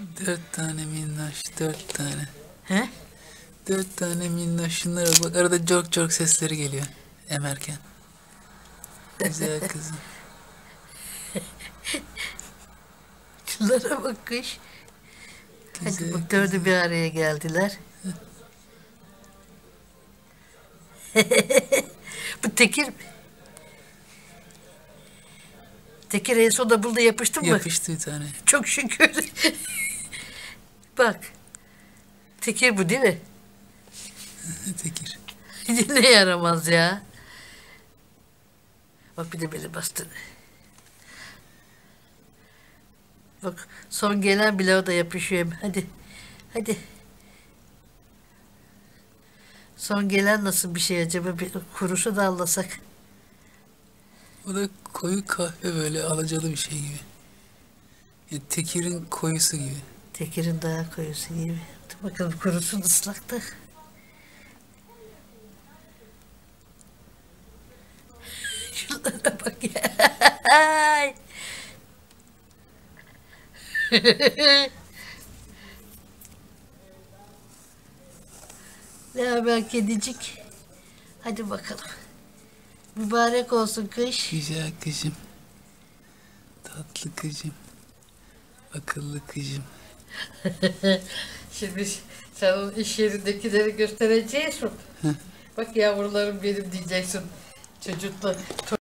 Dört tane minnoş, dört tane. He? Dört tane minnoş. Şunlara bak, arada cork cork sesleri geliyor emerken. Güzel kızım. Şunlara bak kış. Hadi Güzel bak dördü kızım. bir araya geldiler. Bu Tekir. Tekir en son da burada yapıştın mı? Yapıştı bir tane. Çok şükür. Bak. Tekir bu değil mi? Tekir. Ne yaramaz ya. Bak bir de beni bastı. Bak son gelen bile o da yapışıyor. Hadi. Hadi. Son gelen nasıl bir şey acaba? Bir kuruşu da allasak. O da koyu kahve, böyle alacalı bir şey gibi. Tekir'in koyusu gibi. Tekir'in daha koyusu gibi. Dur bakalım kurusun ıslakta. Şunlara bak ya. Ay. Ne haber kedicik? Hadi bakalım. Mübarek olsun kış. Güzel kızım. Tatlı kızım. Akıllı kızım. Şimdi sen onun iş yerindekileri göstereceksin. Bak yavrularım benim diyeceksin. Çocukla